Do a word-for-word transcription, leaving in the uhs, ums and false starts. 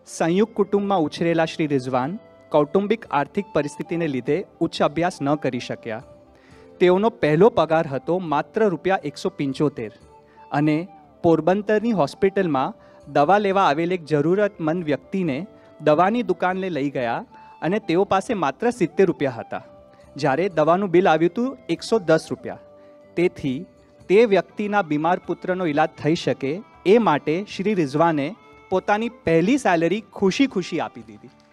સંયુક્ત કુટુંબમાં ઉછરેલા શ્રી રિઝવાન કૌટુંબિક આર્થિક પરિસ્થિતિને લીધે ઉચ્ચ અભ્યાસ ન કરી શક્યા. તેઓનો પહેલો પગાર હતો માત્ર રૂપિયા એકસો પંચોતેર અને પોરબંદરની હોસ્પિટલમાં દવા લેવા આવેલ એક જરૂરતમંદ વ્યક્તિને દવાની દુકાને લઈ ગયા અને તેઓ પાસે માત્ર સિત્તેર રૂપિયા હતા, જ્યારે દવાનું બિલ આવ્યું હતું એકસો દસ રૂપિયા. તેથી તે વ્યક્તિના બીમાર પુત્રનો ઈલાજ થઈ શકે એ માટે શ્રી રિઝવાને પોતાની પહેલી સેલરી ખુશી ખુશી આપી દીધી.